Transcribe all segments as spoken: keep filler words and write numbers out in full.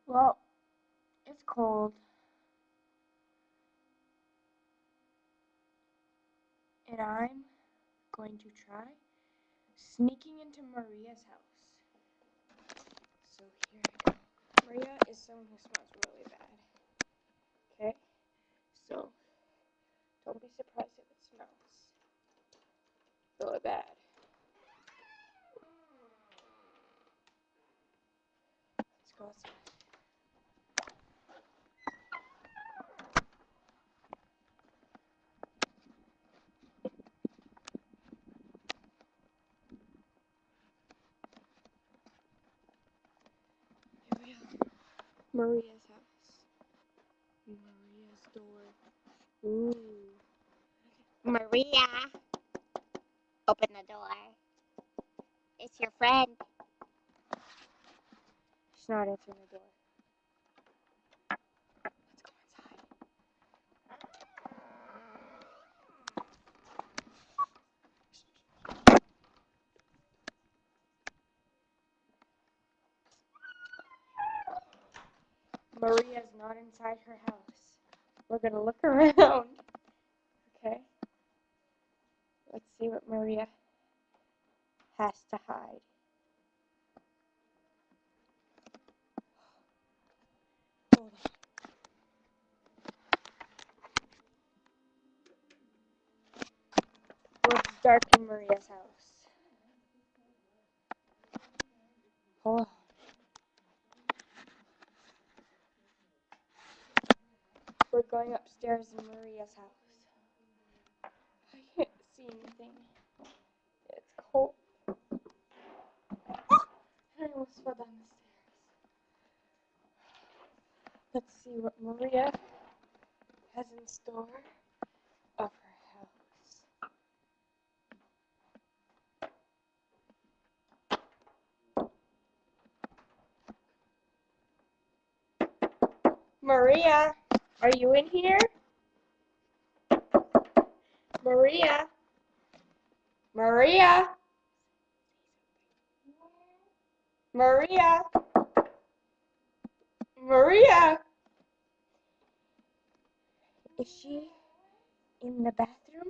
Well, it's cold. And I'm going to try sneaking into Maria's house. So here I go. Maria is someone who smells really bad. Okay? So don't be surprised if it smells really bad. Let's go outside. Here we are. Maria's house. Maria's door. Ooh. Maria, open the door. It's your friend. She's not answering the door. Let's go inside. Maria's not inside her house. We're gonna look around. Okay. Let's see what Maria has to hide. Hold on. Well, it's dark in Maria's house. Hold on. We're going upstairs in Maria's house. I can't see anything. It's cold. I almost fell down the stairs. Let's see what Maria has in store of her house. Maria, are you in here? Maria? Maria? Maria? Maria? Is she in the bathroom?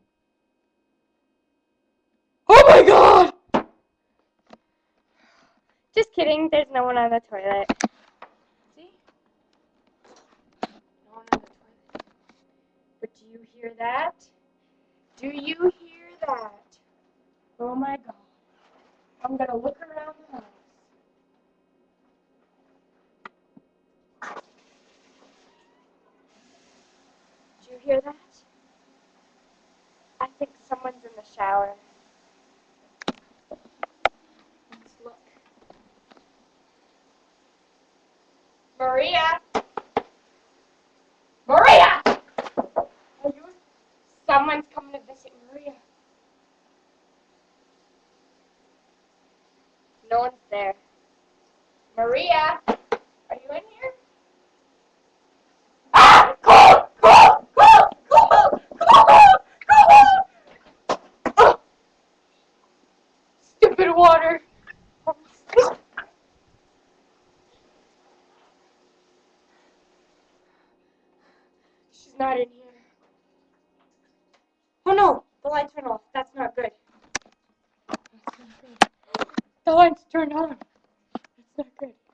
Oh my god! Just kidding, there's no one on the toilet. See? No one on the toilet. But do you hear that? Do you hear that? Oh my god. I'm gonna look around the house. Do you hear that? I think someone's in the shower. Let's look. Maria! Maria! Are you? Someone's coming to visit Maria. No one's there. Maria! Are you in here? Ah! Cold! Cold! Cold! Cold! Cold! Cold! Oh! Stupid water! She's not in here. Oh no! The lights went off. That's not good. That's not good. The lights turned on. That's not good.